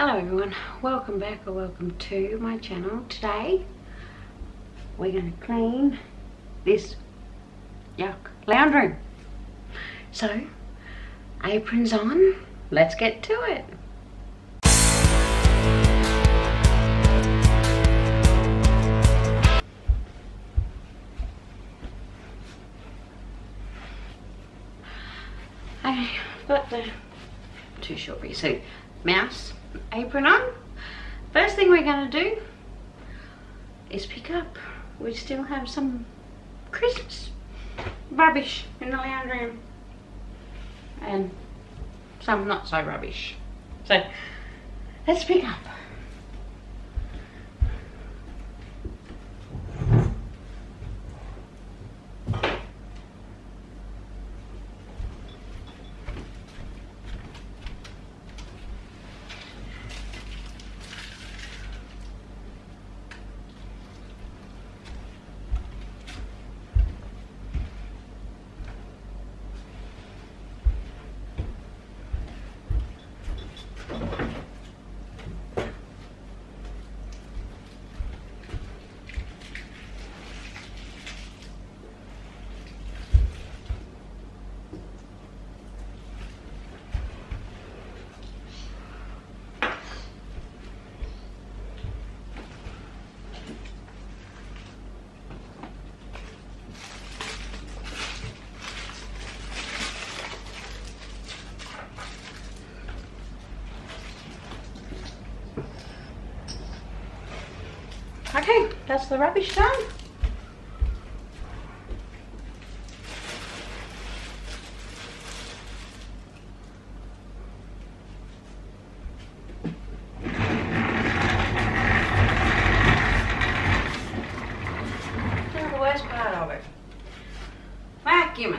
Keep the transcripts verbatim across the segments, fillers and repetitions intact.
Hello everyone, welcome back or welcome to my channel. Today we're going to clean this yuck lounge room. So aprons on, let's get to it. I've got the too short for you, so mouse apron on. First thing we're going to do is pick up, we still have some Christmas rubbish in the lounge room and some not so rubbish, so let's pick up. Okay, that's the rubbish done. Now the worst part of it, vacuuming.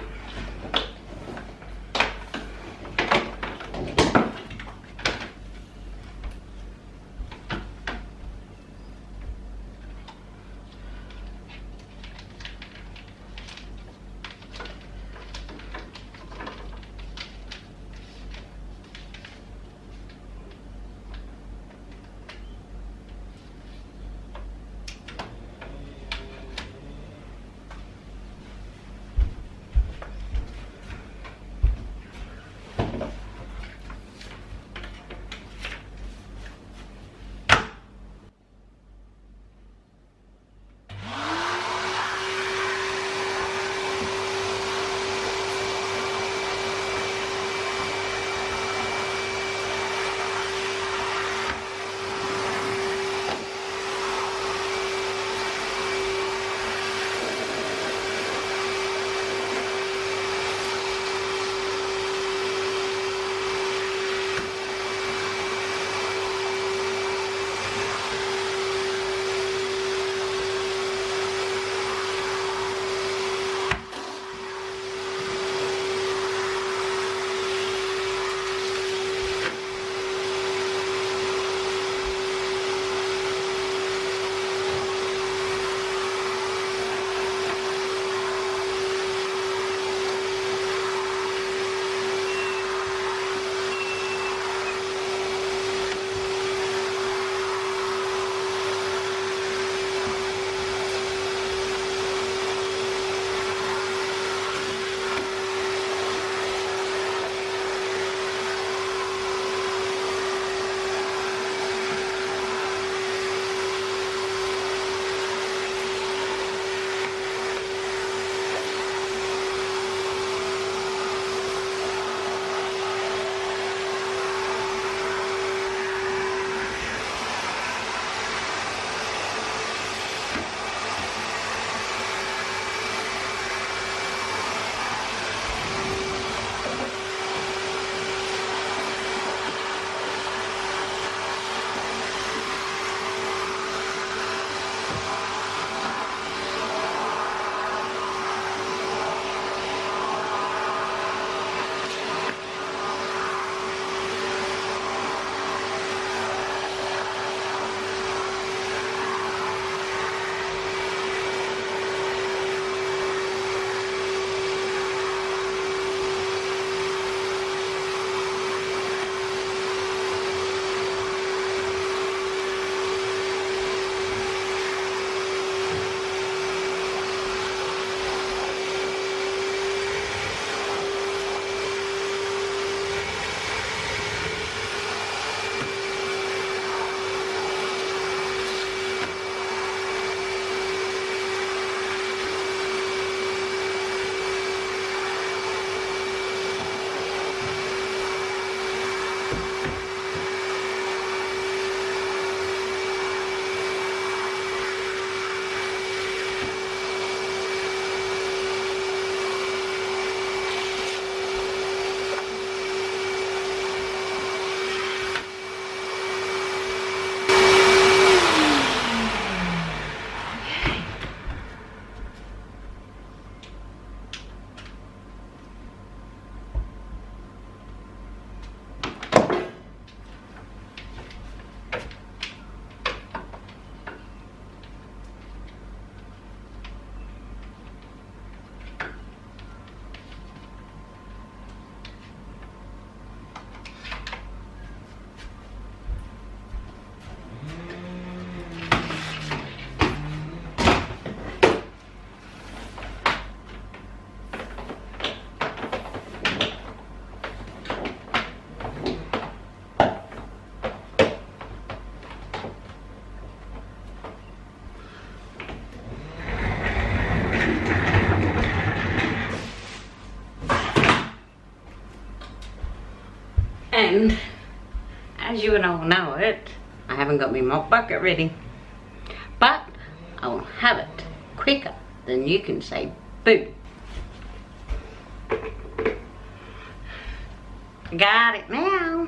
And as you and all know it, I haven't got my mop bucket ready. But I will have it quicker than you can say boo. Got it now.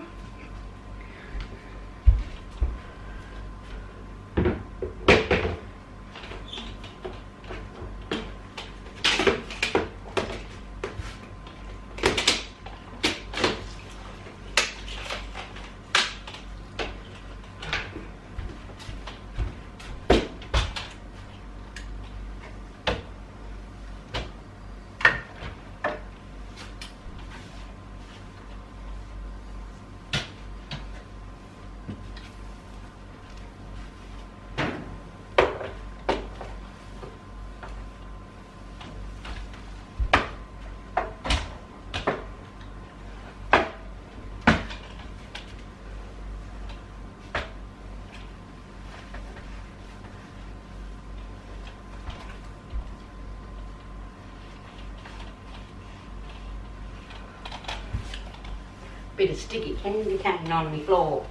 Bit of sticky candy cane on my floor.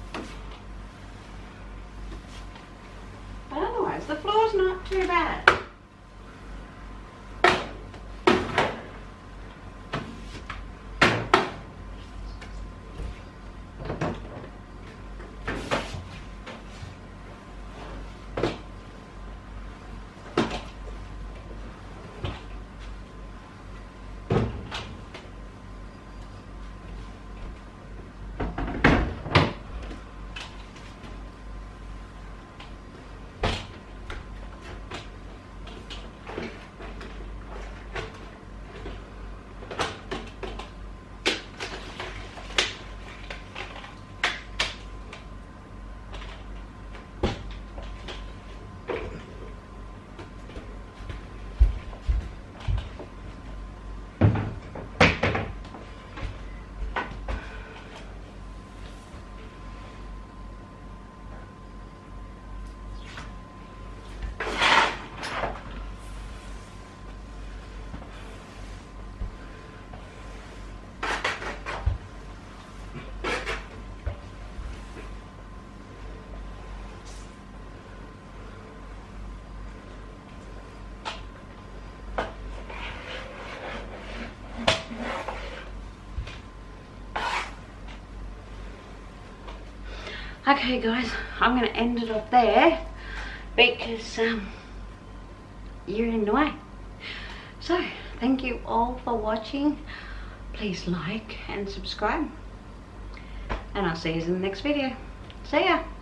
But otherwise, the floor's not too bad. Okay guys, I'm going to end it off there because um, you're in the way. So, thank you all for watching. Please like and subscribe. And I'll see you in the next video. See ya!